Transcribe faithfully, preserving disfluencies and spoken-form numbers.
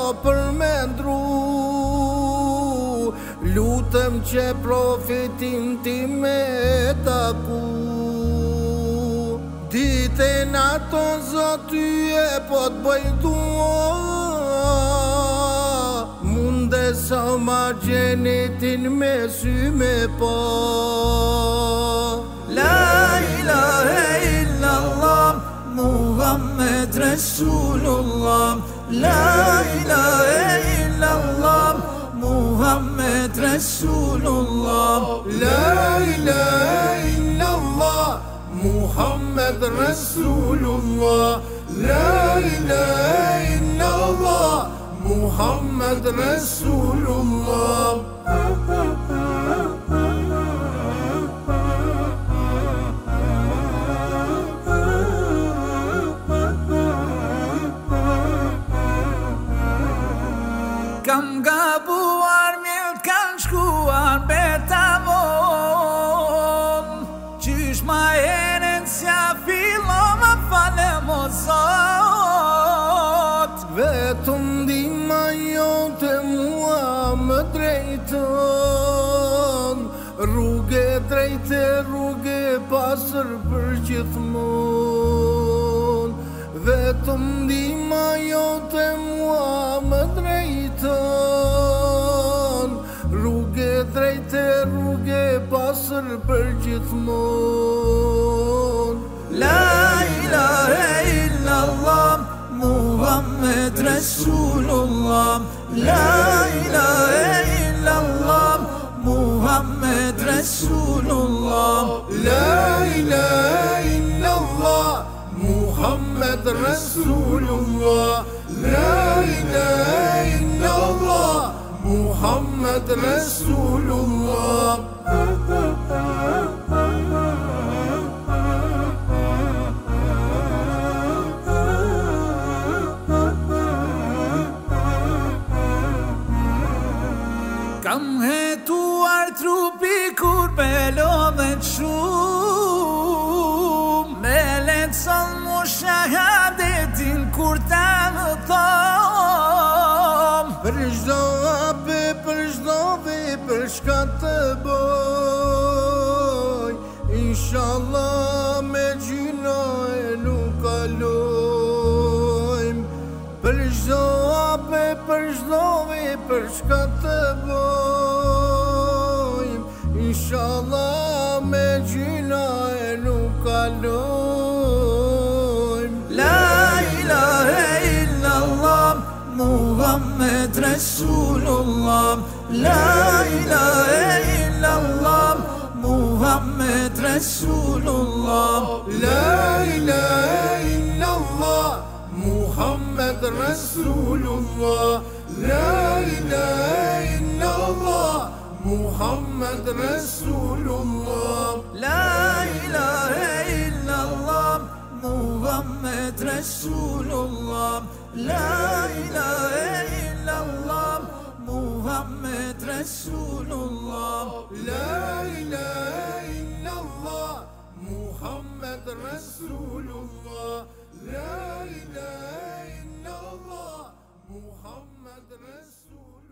për me ndru. Lutëm që profetin ti me taku. Ditën ato Zoti e po t'bëj dua, mundesa ma gjenetin me sy me pa. La ilahe illallah Muhammed Rasulullah. La ilahe illallah Muhammed Rasulullah. La ilahe illallah Muhammed Rasulullah. La ilahe illallah Muhammed Rasulullah. Kam gabuar mirë kanë shkuar betamon, qysh ma eren s'ja fillova falem o Zot. Vetëm ndihma jote mua më drejton, rrugë drejte, rrugë pasër për gjithmonë. Vetëm ndihma jote mua më drejton, rrugë drejte, rrugë pasër për gjithmonë. La ilahe illallah Muhammed Rasulullah. La ilahe illallah Muhammed Rasulullah. La ilahe illallah Muhammed Rasulullah. La ilahe illallah Muhammed Rasulullah. Kam hetuar trupi kur belodhet shumë, me lecon mu shahadetin kur ta më thom. Për çdo hape, për çdo vepër shka të boj, inshallah me gjyna e nuk kalojm. Për çdo hape, për çdo vepër shka të bojm, inshallah me gjyna e nuk kalojm. La ilahe illallah Muhammed Rasulullah. La ilahe illallah Muhammed Rasulullah. La ilahe illallah Muhammed Rasulullah. La ilahe illallah Muhammed Rasulullah. La ilahe illallah Muhammed Rasulullah. La ilahe illallah Muhammed Rasulullah. La ilahe illallah Muhammed Rasulullah. La ilahe illallah Muhammed Rasulullah.